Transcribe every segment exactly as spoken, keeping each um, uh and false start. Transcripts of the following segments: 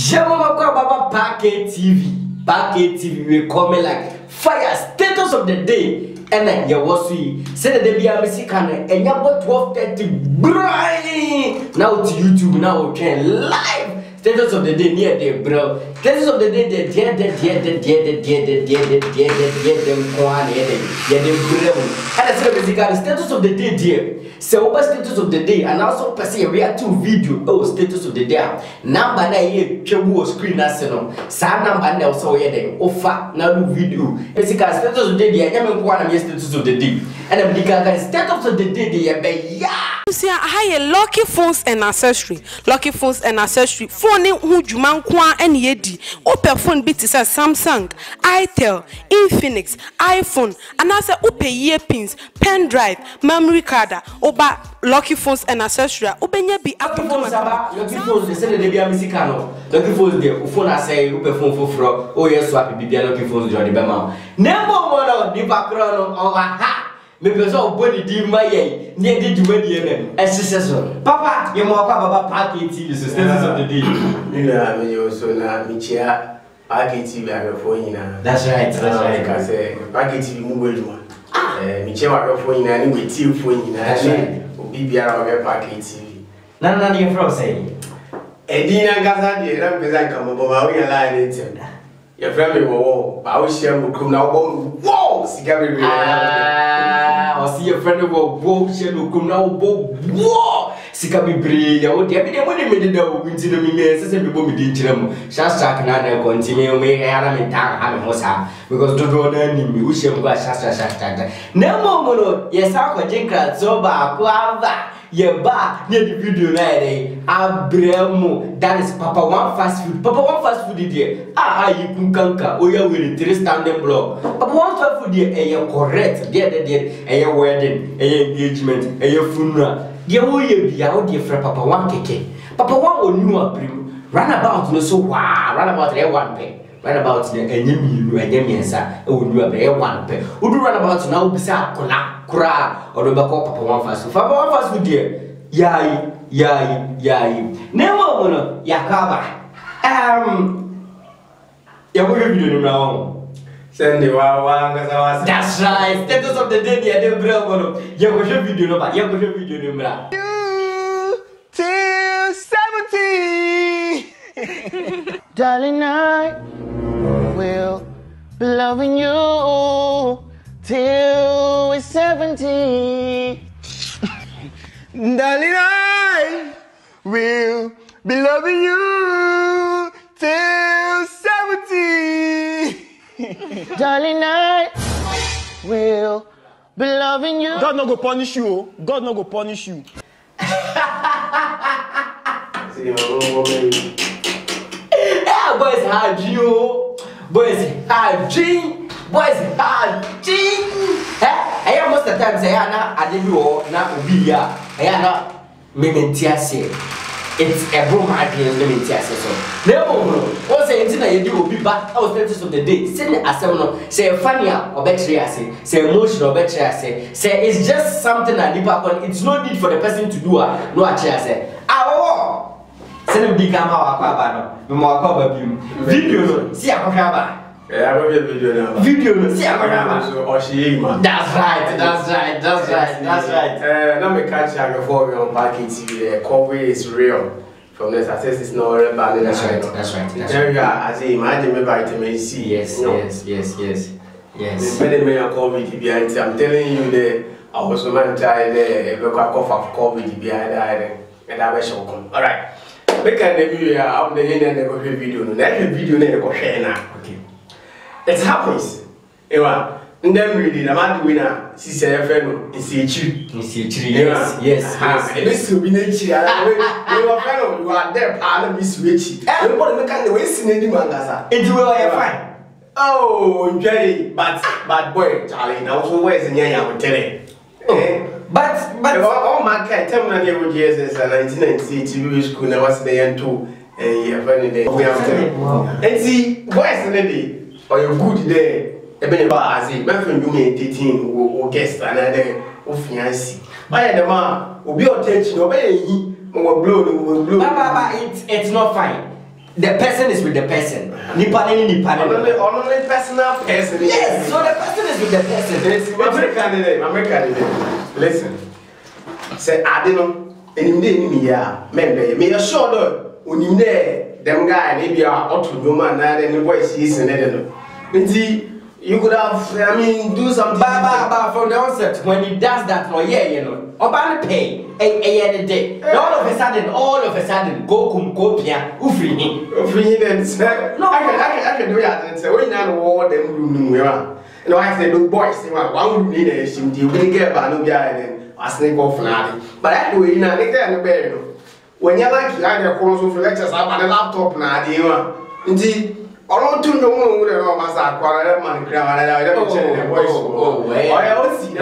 Jama Baba Packet T V. Packet T V will come like fire status of the day. And then you was see said the Bia Mexican and you got twelve thirty bright. Now to YouTube now we can live. Status of the day near there, bro. Status of the day, the dear, the dear, the dear, the dear, the dear, the dear, the dear, the one, the dear, the bravo. And I said, basically, status of the day, dear. So, over status of the day, and also per se, we are two video. Oh, status of the day. Number nine, Chebu screen national. Sa number now, so yeah, then offer now do video. Basically, status of the day, I am one of the status of the day. And I'm the status of the day, yeah. See, I have Lucky Phones and accessory. Lucky Phones and accessory. Phone who Juman Kwa and Yedi. Open phone bit is a Samsung, itel, Infinix, iPhone, and as a Upe earpins, pen drive, memory card, Oba Lucky Phones and accessory. Open ye be Lucky Phones, Lucky Phones, they say they be a Mexicano. Lucky Phones, the phone I say, Upe phone for fro. Oh, yes, swap be a Lucky Phones, Johnny Bema. Never one the background of ha. Because all body did my yay, near did you win the as successor. Papa, you more Baba Packet T V, so status of the day. You know, I mean, you so now, Michia, Packet T V, I have for you now. That's right, that's right. I say, Packet T V, move one. Michia, I have for you now, and with you for you now. That's right. B B R of Packet T V. None of your friends say. Edina Gaza, the Ram Gazan come over, we are lying. Your friend will walk, I will share with come now. Whoa, cigar. Ah, I see your friend will walk, she will come now. Whoa, Sikabi Bri, I would have been able to make it up into the means and people be ditching. Shasta can continue, may have a time, because don't run any, we shall go Shasta Shasta. No more, yes, I could drink that so bad, guava. Yeah, ba near the video na Abremo. That is Papa One Fast Food. Papa One Fast Food there. Ah, you can kanka. Oh yeah, with three standing block. Papa One Fast Food there. Eh, correct. There, there, there. Eh, wedding. Eh, engagement. Eh, funeral. There, oh yeah, be out there for Papa One keke. Papa One will new Abremo. Runabout no so wow. Runabout there one pay. Runabout there. Eh, you eh, you mensa. Oh, you have eh one pay. Who do runabout now? Bisa kola. Kura or the back of Papa One Fast Food. Papa One Fast Food dear. Yai, yai, yai. Never wanna yakaba. Um, yeah, what have you doing now? Send the wow, that's right. Status of the day, yeah, the bravo. Yeah, what have you doing about? Yeah, what have you doing about? You till seventy. Darling, I will be loving you till we're seventy. Darling, I will be loving you till seventy. Darling, I will be loving you. God no go punish you. God no go punish you. Yeah, boys, hard you. Boys, hard you. Boys, hard you. I am most of the time say, I didn't know, not be ya. I am not Mementiase. It's a broom idea, Mementiase. No, what's the internet you do will be back. I was status of the day. Send a seven, say funny or better, say emotional better, say, say it's just something I dip upon. It's no need for the person to do a no chair, say, ah, send him become our papa, no more cover video, see a cover. Yeah, I will be a video now. Video, see a cover. Or she, man. That's right, that's right, that's right, that's right. Uh, let me catch you before we on Packet T V. The coverage is real. From the success is not real. That's right, that's right. That's right. I say, imagine me vitamin C. Yes, yes, yes, yes, yes. The many men COVID behind. I'm telling you, the I was so many tired. The cough of COVID behind there, and I was shocked. All right. Make a debut. I'm the end of the video. Next video, they go share now. Okay. It happens. Ewa, ndem ready na man winner. Si say friend is a tree. Is a tree. Yes, yes, yes. And this will be nature. You are friend, you are there. Partner be switchy. Everybody make an way see any man gasa. It will be fine. Oh, Jerry, but but boy, Charlie, now so where's the nyanya will tell it. But but all my guy tell me that you years as nineteen ninety-eight school now was there too. Eh, you funny day. We have to. And see, boys in the day. Or you're good there, a bit about as a my friend you may dating or guest another of fiancé. Why the man will be attention, obey, or blow, will blow. Papa, it's it's not fine. the person is with the person. Nipa ni nipa ni. Only only personal person. Yes, so the person is with the person. Yes, American name, American name. Listen. Say I don't enim dey enim ya. Member, me sure though. Onim dey them guy maybe a otu woman na the voice is in there no. Nti you could have, I mean, do something. But, but, but from the onset, when he does that, no, yeah, you know, Obama pay a a a day. All of a sudden, all of a sudden, go come go pia, ufri him, ufri him. Then say, no, I can, I can, I can do that. And say, when you know what them room we are, you know, I say, look, boys, they want one room in there. She will get back no guy then. I snake off now. But anyway, you know, they get no better. When you like, you have your calls of lectures up on the laptop now, do you want? Indeed. I don't know who the Romas are quarrel man crown. I don't know voice. Oh, well, I see.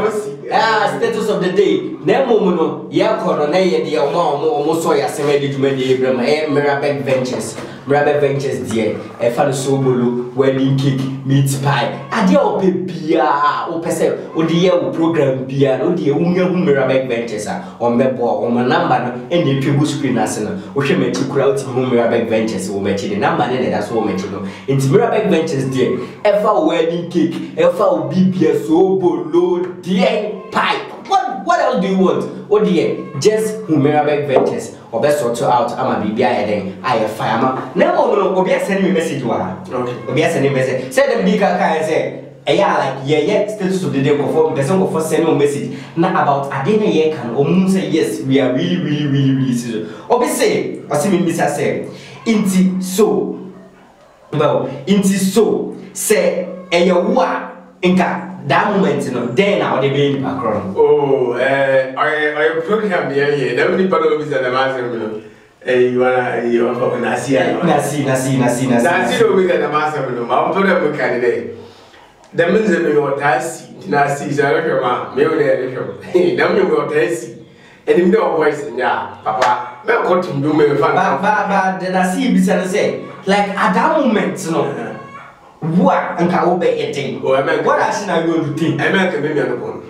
Ah, status of the day. Nemono, ya corona, dear mom, almost saw ya seven to Abraham, eh, Mirabel Ventures, Mirabel Ventures, dear, a fan sobolo, wedding cake, meat pie. I dear open beer, or percent, or dear program beer, or dear Mirabel Ventures, or member, or my number, and the people screen as an, or she met you crowd to Mirabel Ventures, or met the number, and that's what met you know. It's Mirabel Ventures, dear, ever wedding cake, ever be beer, sobolo, dear pie. What what else do you want? Oh dear, just Mirabel Ventures or best sort out. I'm a B B I then I a fireman. No, no, no, Obia send me a message. Okay, Obia send me a message. Say the big guy say, yeah, like yeah, yeah, status of the day before the song for send me a message. Now about Adena ye can or say yes, we are really, really, really, really serious. Obi say, or see me Mister say, inti so well, inti so say a wa inka. That moment, you know, then I would have been background. Oh, eh, I I program here here. Nobody part of this at the master, you know. Eh, you wanna you want for Nasi, Nasi, Nasi, Nasi, Nasi. Nasi don't be at the master, you know. I'm put up a candidate. The means that we want Nasi, Nasi is a record, me over there, hey, them you got Nasi. And in the voice, yeah, Papa, me got to do me fun. But but but the Nasi be say like at that moment, you know. What and can obey a thing? What action are you going to think? I make a baby on the phone.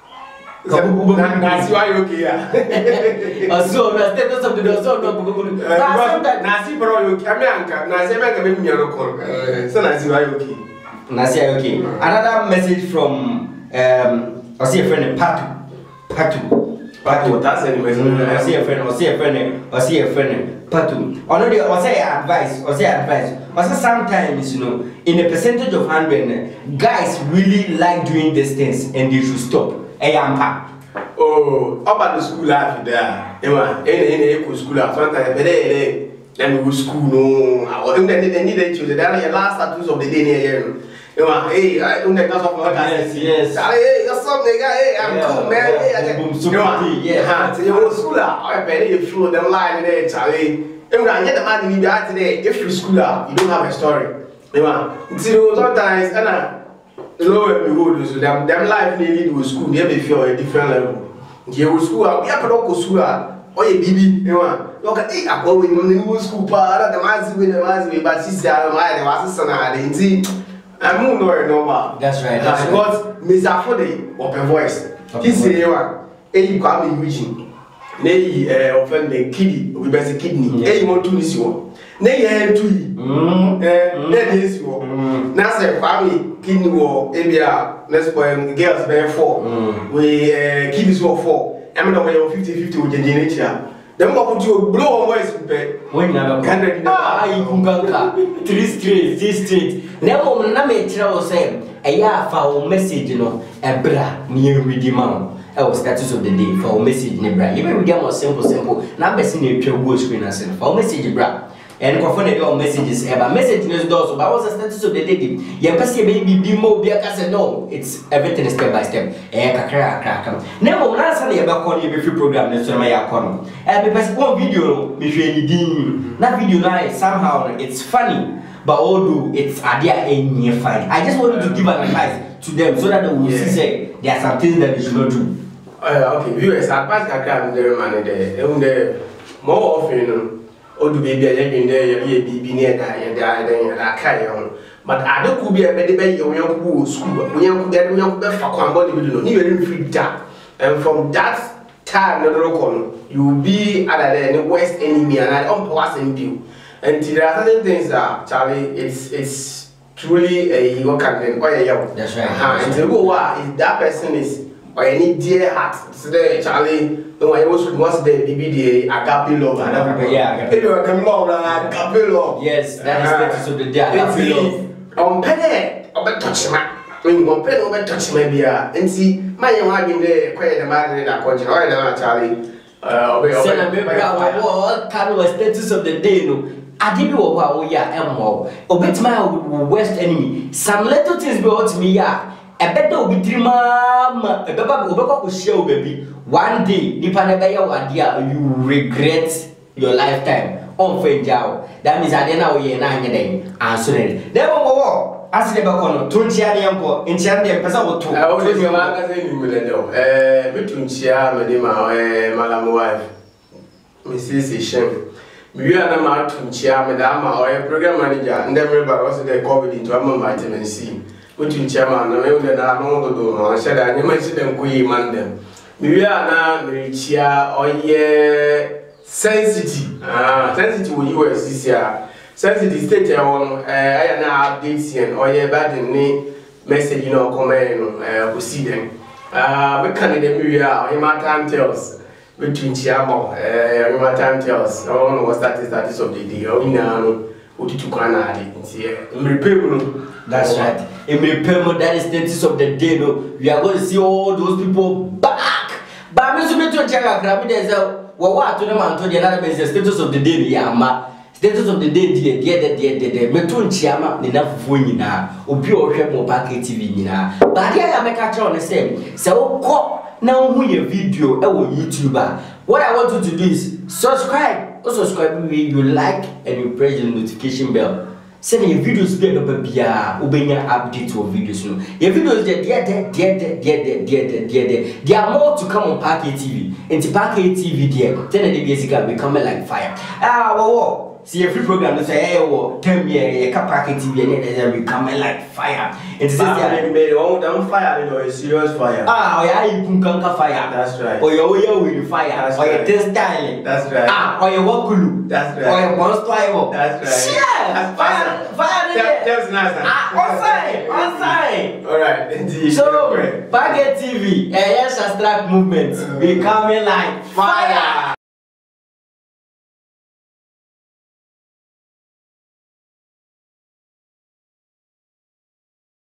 That's why you're here. So, the status of the so not good. Nasi Pro, you come here, Nasi make a baby on the phone. So, Nasi, why you okay? Nasi, okay. Another message from, um, I see a friend, Patu. Patu. Patu, that's any message. I see a friend, I see a friend, I see a friend. Patu. Or no, or say advice, or say advice. Or sometimes, you know, in a percentage of hundred, guys really like doing these things and they should stop. Hey, I'm pa. Oh, how about the school life there? Emma, any any school life. Sometimes, but they then we school no. I they they need to. They are the last status of the day here. Emma, hey, I don't know of what. Yes, yes. Hey, you're some nigga. Hey, I'm cool, man. Hey, I can. Yeah, so you school life. I bet you feel them line there, Charlie. If you get the man in the today, if you school up, you don't have a story. You know, sometimes, and low and behold, so them them life nearly do school, they may feel a different level. You will school up, you have to go school up, or a baby, you know. Look at it, I go in the school part, the man's with the man's with, but sister, my was a son, and see, I'm more normal. That's right, that's what Mister Fode of a voice. He say, you are, and you come in reaching. Nay, eh, often the kidney, we best a kidney. Eh, you want to this one. Nay, eh, to you. Eh, then this one. Now, say, family, kidney war, Abia, let's point girls bear four. We, eh, kidneys were four. I'm not going fifty fifty with the generator. Then what would you blow away? When you can, ah, you can go three streets, this street. Never, Name Travel say, a ya foul message, you know, a bra near Redeemer. Our status of the day for message nebra. You may get more simple, simple. Now, messing a true screen as for message bra. And for your messages ever message news doors. But what's the status of the day? You pass your baby be more be a no. It's everything step by step. Eh, crack, crack. Never answer the about calling you free program. That's my account. And because one video, if you that video now somehow it's funny. But although it's idea in your fine, I just wanted to give an advice to them so that they will yeah. see say there are some things that they should not do. Uh, okay, viewers, advice I can do man there. And more often, you know, oh, the baby, I have been there, you be be near that, and then I carry on. But I don't could be a baby, you young school, we young get young for body, you know, even free that. And from that time, no you will be at the worst enemy and I don't pass in view. And there are certain things that Charlie, it's it's truly a ego campaign. Oh yeah, that's right. Uh-huh. And the go if that person is or any dear heart, today Charlie. No, I was once the B B D agape love. Yeah, agape love. Agape love. Yes, that is the status of the day. Agape love. On penny, on touch my. When you penny, on touch my beer, and see my young man there, quiet the man in a country. Oh, no, Charlie. Uh, what kind of status of the day? No, I did know what we are. And more. Obey my worst enemy. Some little things brought me. Yeah. A better be three mama, a baby will show baby. One day, Nipa never you regret your lifetime. On Fenjao. That means I didn't know you're not getting answering. Never more. As the Bacono, Tunchiani Uncle, in Chandy, Pesa two. I always your magazine in Millennium. Eh, between Chia, Medima, eh, Madame wife. Missus Shem. We are the man to Chia, Madama, or a program manager, and then remember also they COVID into a vitamin C. Between chairman and I know the door, I said, I never see them go man them. We are now Richia or ye sensitive. Ah, sensitive with U S this year. Sensitive state on I am now updates or ye bad in me message, you know, comment, uh, proceeding. Ah, but can we are in my time tells between Chiamo, uh, my time tells. I don't know what's that is that is of the day. Oh, no, what you can add it here. That's right. In the permanent that is status of the day, no, we are going to see all those people back. But I'm going to check out Gravitas. Well, what to them and to the other business status of the day, Yama. Status of the day, dear, dear, dear, dear, dear, Metun Chiama, enough for you now, or pure more packet T V now. But here I make a catch on the same. So, call now, who your video, our YouTuber. What I want you to do is subscribe. Also, subscribe, you like, and you press the notification bell. Send your videos be no bia ubenya update your videos no your videos there there there there there there there there are more to come on Park A T V into Park A T V there then the basically become like fire ah wow see every program they say hey wo ten year ka Park A T V and they become like fire and this is they made one them fire you know a serious fire ah yeah you can conquer fire that's right or your way with fire or your test style that's right ah or your wakulu that's right or your monster that's right yeah fire fire that's nice ah on side on side all right so Park A T V eh yes abstract movement becoming like fire.